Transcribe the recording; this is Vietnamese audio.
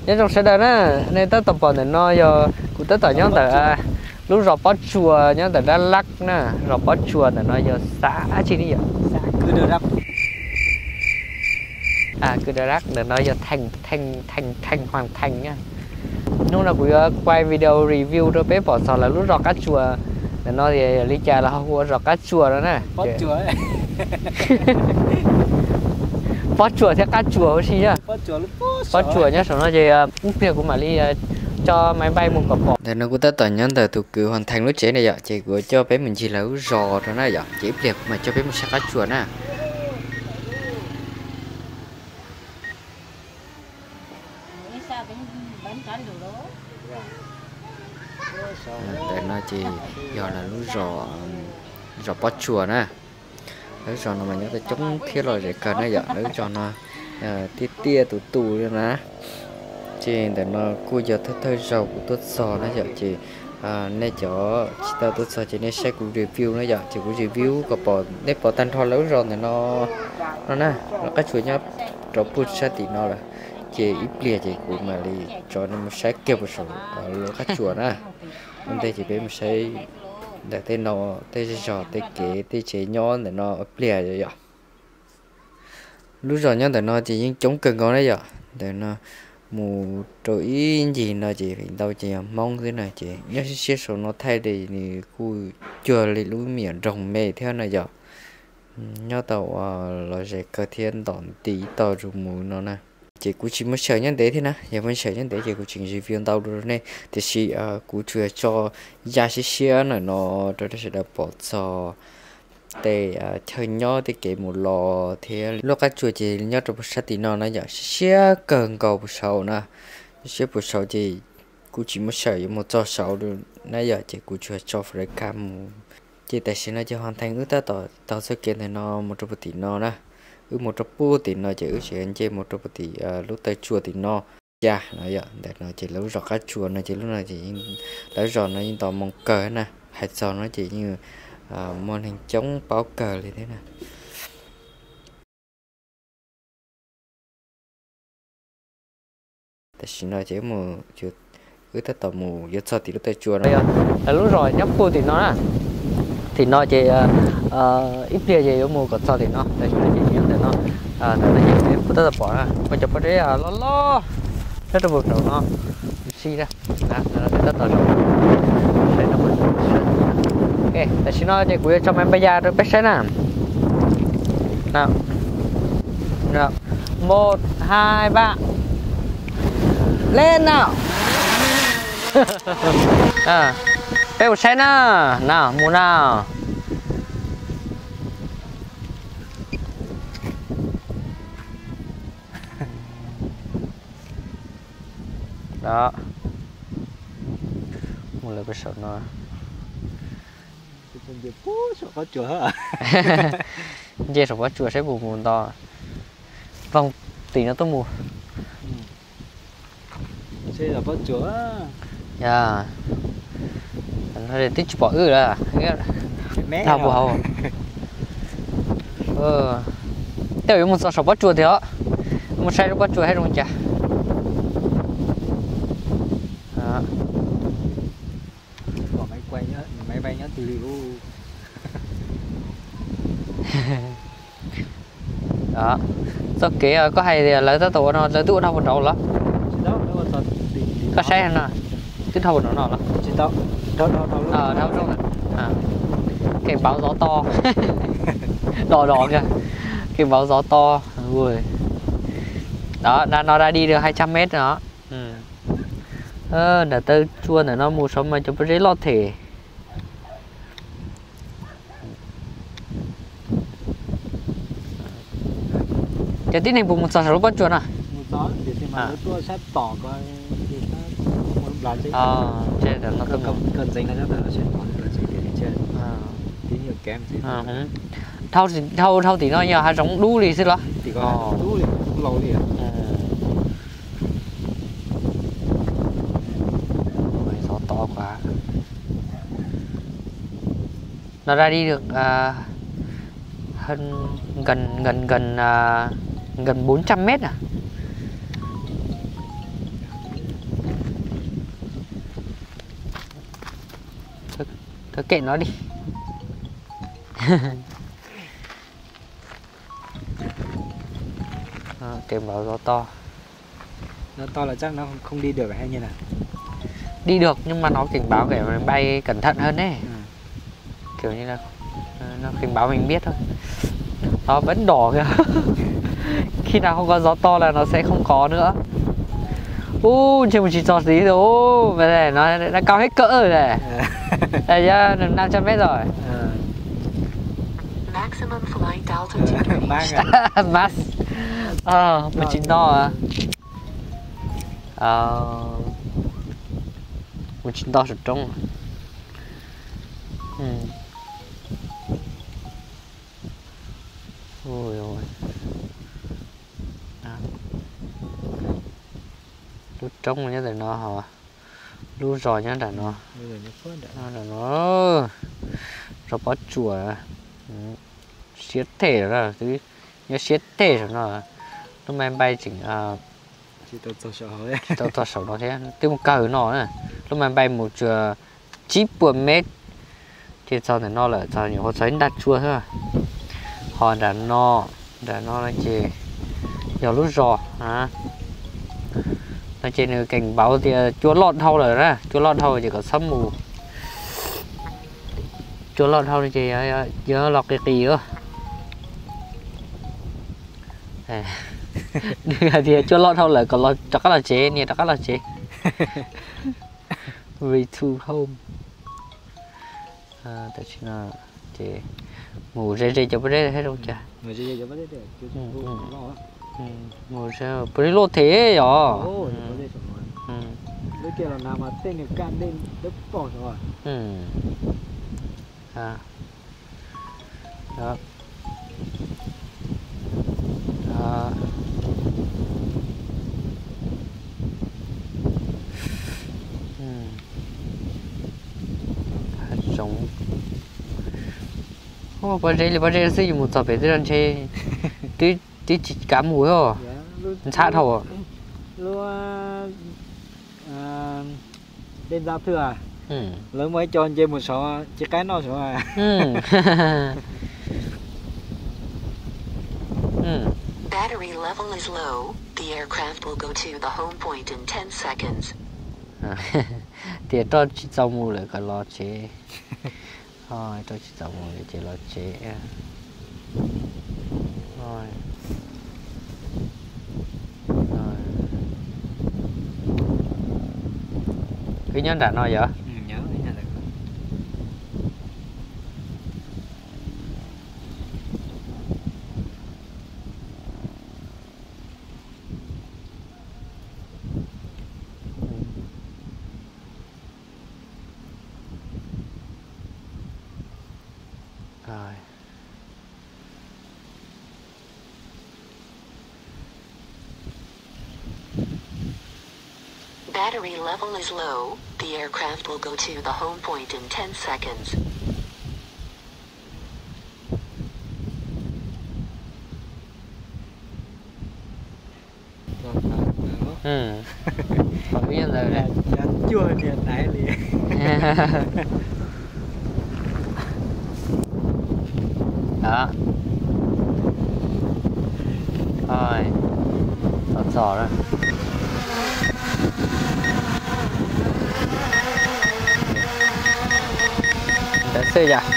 nhớ trong sẽ đời á nên tới tập bọn để nó giờ cũng tới tờ nhóm tờ lúc rồi bắt chùa nhóm tờ Đắk Lắk nè rồi bắt chùa để nó giờ xã chi đi vậy xã cứ đưa rắc cứ Đắk Lắk để nó giờ thành hoàn thành nhá lúc nào cũng quay video review rồi bé bỏ sò là lúc rồi các chùa để nó thì lý trà là không có rồi các chùa đó nè bắt chùa ấy bắt chùa theo các chùa gì nhá bắt chùa nhá xong nó thì việc của mà đi cho máy bay một cặp bò để nó cũng tới tận nhân từ cứ hoàn thành lúc chế này vậy chị của cho bé mình chỉ là rò rồi này vậy chỉ việc mà cho bé một sắc cá chùa nè để nó chỉ giờ là lúc rò bắt chùa nè đấy cho nó mà nhớ tới chống thiết rồi để cần này vậy đấy cho nó tia tù nữa nè chị để nó cua giờ thôi rau của tốt sò nó giờ chị nên cho chị ta tốt sò chị nên sẽ cũng review nó giờ chị cũng review có bỏ nếp bỏ tan thon lớn rồi thì nó nè nó cái chuột nhá rồi put sát thì nó là chị ít bia chị cũng mà đi cho nó sẽ kêu một số lỗ cái chuột nè hôm nay chị biết một sẽ để tên nó tên giò tên kế tên chế nhon để nó bia rồi vậy lúc rồi nhá để nó chỉ những chống cứng con đấy vậy để nó mù trội gì nó chỉ đâu chỉ mong thế này chị nhớ xét số nó thay thì cô chưa lấy lúa miệng rồng mề theo này giờ nhớ tàu là sẽ cơ thiên đòn tí tàu rụng mù nó nè chị cũng chỉ mới sợ nhân tế thế nè giờ vẫn sợ nhân tế chị cũng chỉnh review tàu rồi này thì chị cũng chưa cho giá xe này nó rồi sẽ được bỏ cho để chơi nhau thì cái một lò thì lúc các chuột chỉ nhau trong sát thì nó giờ xe cần cầu một sầu nè xe một sầu thì cũng chỉ một sợi một cho sầu được nãy giờ chỉ cũng chưa cho phải cam chỉ tại sao nó chỉ hoàn thành ước ta tao sẽ kiện thì nó một trăm tỷ nó nè ước một trăm pu thì nó chỉ ước chỉ anh chơi một trăm tỷ lúc tới chùa thì nó dạ nó giờ để nó chỉ lúc rõ các chùa nó chỉ lúc nào chỉ lấy rõ nó như tao mong cờ nè hay sao nó chỉ như môn hình chống báo cờ như thế này tại sao nó chỉ một chút cứ tới tầm mù giờ sao thì lúc tới chùa nó là lúc rồi nhấp cô thì nó chỉ ít bia gì ở mùa còn sao thì nó tại sao chỉ nhớ để nó chỉ bắt đầu bỏ ra bây giờ bắt đấy lo rất là buồn đầu nó xi ra nó tất tỏ rồi đây nó mình ok tại sao nó chỉ của trong em bây giờ rồi biết sẽ nào nào 1 2 3 lên nào bé một xe nào mua nào đó một lời biết sợ nó sợ có chùa hả dê sợ có chùa sẽ bù mùn to vòng tí nó tôi mù xe là có chùa dạ nó để tích bỏ ra nào bù hậu tiêu một số bắt chùa thì đó một xe bắt chùa hay không chả máy bay nhá từ lưu đó sau kia có hay thì lấy tới tụi nó lấy tụi nó một đầu lắm có xe nè cái thầu nó nào lắm thầu luôn cái báo gió to đỏ kìa cái báo gió to ui đó nó đã đi được 200 mét đó để tới chua để nó mua sống mà cho nó dễ lo thể cái tí này bụng một sợi bắt chuột à tua sắp tỏ coi trên đó nó cần dành ra nó sẽ còn cần gì để trên tí nhiều kém gì thâu thì nó nhờ hai giống đu đi xí đó thì có đu đi lâu đi gió to quá nó ra đi được hơn gần 400 mét à Thôi kệ nó đi. Cảnh báo gió to. Nó to là chắc nó không đi được hay như nào? Đi được nhưng mà nó cảnh báo để bay cẩn thận hơn đấy. Kiểu như là nó cảnh báo mình biết thôi. Nó vẫn đỏ kìa. Khi nào không có gió to là nó sẽ không có nữa. Trên một chỉ trò tí rồi. Vậy này nó đã cao hết cỡ rồi này. Đây nhá, 500 mét rồi. Maximum flight altitude. Max. Một chính đo à. Một chính đo ở trong. Ôi ôi. Lúc trống nhá để nó hả? Lúc rồi nhá để nó. Nó rồi bắt chùa. Xiết thể rồi thứ nhớ xiết thể rồi nó. Lúc mà em bay chỉnh chỉ tàu sổ nó thế. Tiêu một cờ nó này. Lúc mà em bay một chip của mét thì sau này nó là sau nhiều họ xoáy đặt chua thôi. Họ đã nó là chỉ nhiều lúc rồi hả? Nó trên cảnh báo thì chúa lọt thâu rồi đó, chúa lọt thâu chỉ có sấm mù. Chúa lọt thâu thì nhớ lọt cái kỳ nữa. Thì chúa lọt thâu là còn lọt chắc là chế nè, chắc là chế. Return home. Tại vì là chế ngủ rê cho bớt hết đâu chả. Ngủ rê cho bớt hết được. Ngủ rê bớt lô thế rồi. Lúc kia là nào mà tên được can lên đứt bỏ rồi. Đó. Đó. Giống. Bao giờ sử dụng một tập về tên chơi tí chỉ cá muối rồi. Sát thầu. Lúc đêm giao thừa à? Lớn mới cho anh chơi một số chiếc cái nó số à. Battery level is low. The aircraft will go to the home point in 10 seconds. Thì tôi chỉ cho mua lại cái lo chế. Thôi tôi chỉ cho mua lại chế lo chế. Rồi. Cái nhớ đã nói vậy? Nhớ cái nhà được. Rồi. Battery level is low. The aircraft will go to the home point in 10 seconds. Còn biết rồi đấy. Chua điện đáy liền. Đó. Thôi. Sò đó. Đến xưa giờ.